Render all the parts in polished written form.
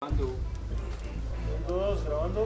Grabando.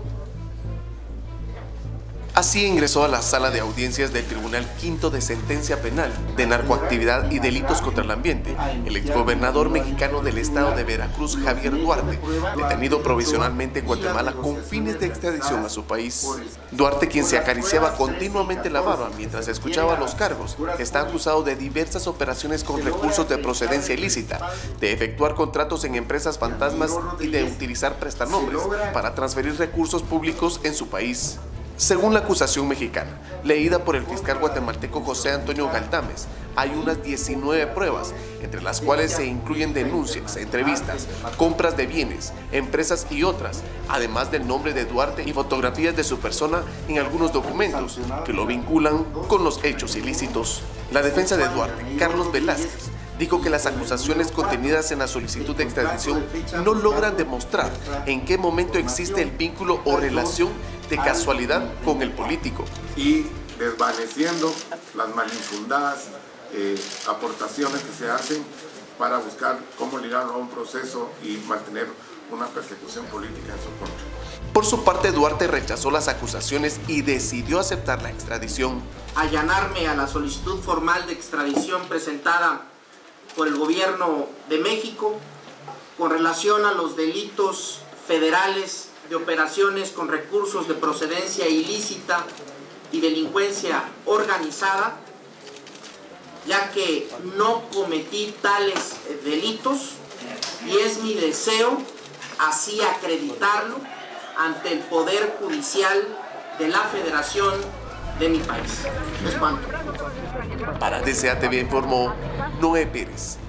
Así ingresó a la sala de audiencias del Tribunal Quinto de Sentencia Penal de Narcoactividad y Delitos contra el Ambiente, el exgobernador mexicano del estado de Veracruz, Javier Duarte, detenido provisionalmente en Guatemala con fines de extradición a su país. Duarte, quien se acariciaba continuamente la barba mientras escuchaba los cargos, está acusado de diversas operaciones con recursos de procedencia ilícita, de efectuar contratos en empresas fantasmas y de utilizar prestanombres para transferir recursos públicos en su país. Según la acusación mexicana, leída por el fiscal guatemalteco José Antonio Galdames, hay unas 19 pruebas, entre las cuales se incluyen denuncias, entrevistas, compras de bienes, empresas y otras, además del nombre de Duarte y fotografías de su persona en algunos documentos que lo vinculan con los hechos ilícitos. La defensa de Duarte, Carlos Velázquez, dijo que las acusaciones contenidas en la solicitud de extradición no logran demostrar en qué momento existe el vínculo o relación de casualidad con el político. Y desvaneciendo las malinfundadas aportaciones que se hacen para buscar cómo ligarlo a un proceso y mantener una persecución política en su contra. Por su parte, Duarte rechazó las acusaciones y decidió aceptar la extradición. Allanarme a la solicitud formal de extradición presentada por el gobierno de México con relación a los delitos federales de operaciones con recursos de procedencia ilícita y delincuencia organizada, ya que no cometí tales delitos y es mi deseo así acreditarlo ante el Poder Judicial de la Federación de mi país. Es cuanto. Para DCATV informó Noé Pérez.